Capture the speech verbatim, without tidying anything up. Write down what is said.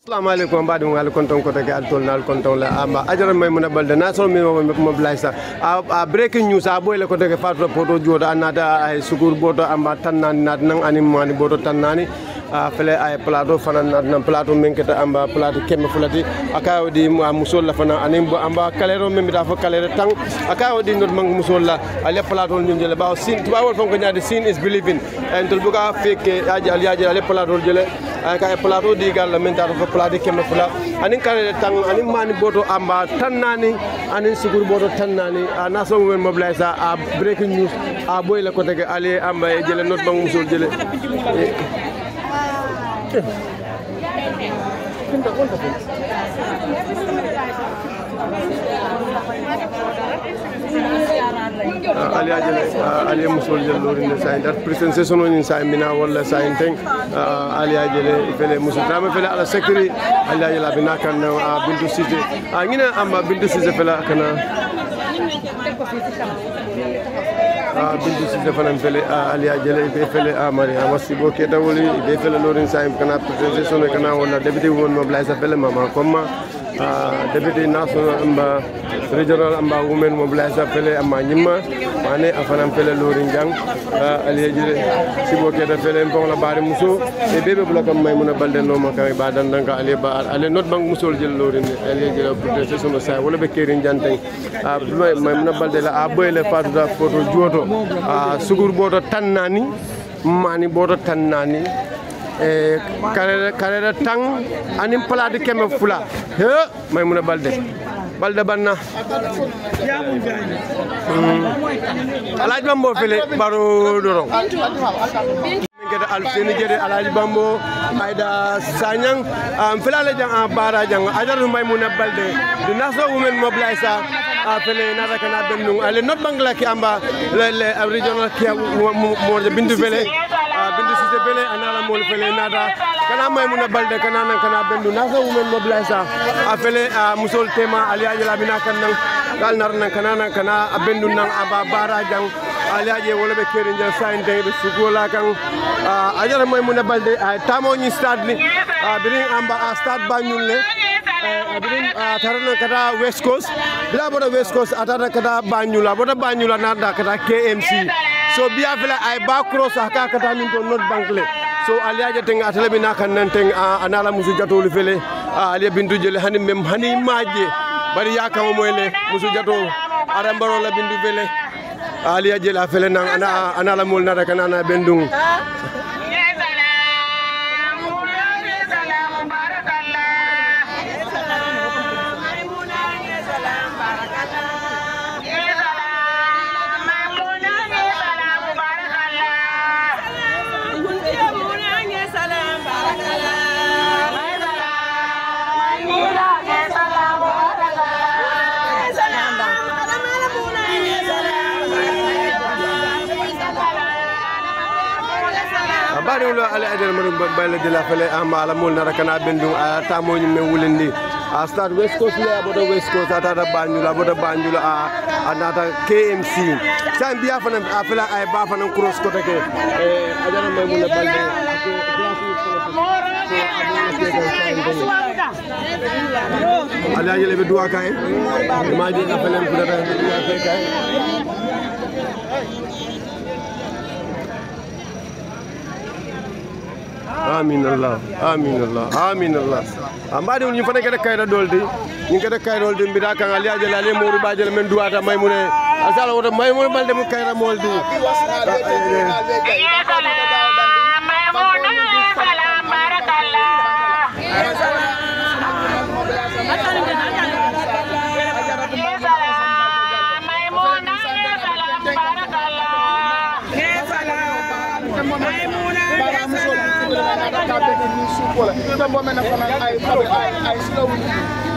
Assalamu alaikum baadi mo ngal konton ko take al tolnal konton la amba ajara may muna balde na so mi mo mobilize a breaking news a boyle ko take fatto poto joda anata ay sugur boto amba tannan nat nan anim mani boto tannani a fele ay plateau fanan nan plateau menketa amba plateau kemme fulati akaw di musol la fana anim bo amba kalero membi da fo kalere tang akaw di not mang musol la ale plateau ñu jele ba sin tuba wol fonko nyaade sin is believing en tul buga feke aji al yaji ale plateau jele ay ka plateau di gal menta fo plateau kemme fula anin kalere tang anim mani boto amba tannani anin sugur boto tannani na so men mobilize a breaking news a boyle ko tege ale amba jele not mang musol jele ali ajele ali musul jel lori ne sa dat presence sono ni sa mina wala sa inteng ali ajele fele musul dama fele ala secretary ali ajela binakan bintu sije ngina amba bintu sije fele kana ah bintu sije fana fele ali ajele be fele amari amasi bo ke dawoli be fele lori sa kana presence sono kana wala deputy won mobilize fele mama comme deputy national amba regional amba women mobilize fele amma nyimma mane afana fele lori jang ali jire sibo ke da fele mbon la bari muso e bebe bula kam may muna balde no makay ba dan danga ali ba ali not bang musol jël lori ni ali jire protection sono say wala be kerin jantay may muna balde la a boyle fatu da photo joto sugur boto tannani mani boto tannani e kare kare tang anim plade kemme fula he may muna balde balde banna alaaj bambo fele baro dorong ngede al seni jede alaaj bambo ayda sanyang am fela le jang bara jang ajaru may muna balde di naso women mobilize a fele nada kana bennu ale not bangla ki amba le regional ki mo bindu fele bindu sise fele anala mol fele nada kana may muna balde kana nan kana bendu naso women mobilize a fele musol tema ali ajala bina kan nan dal nar nan kana nan kana bendu nan aba bara jang ali aje wala be keri njal sainte be sugola kan ajara may muna balde tamo ni stade ni birin amba a stade banyul le birin tarana kata west coast bila boda west coast atata kata banyula boda banyula nada kata K M C so biya fela ay ba cross aka kata min to not bankle so ali aje tenga atale bina kan nan teng anala musu jatolu fele ali bindu jele hani mem hani maje bari yakama moyle musu jato arambaro la bindu fele ali aje la fele nan ana anala mol nada kana na bendung bari wala ala adel mo bayla de la fele am ala mol na kana bendum a tamo ni men wulindi a start west coast la bodo west coast ata da banjula bodo banjula a anata K M C sam biya fana a fela ay ba fana cross ko take e adana may mun balde ala yele be duwa kay ma di na fele ko da duwa kay amin allah amin allah amin allah ambadi ñu fa nek rek kayra doldi ñu ko rek kayra doldi mbida kan ali ajala ale moru bajel men duwata maymune asala woto maymune balde mu kayra moldi salam barakallah Ay, ay, ay,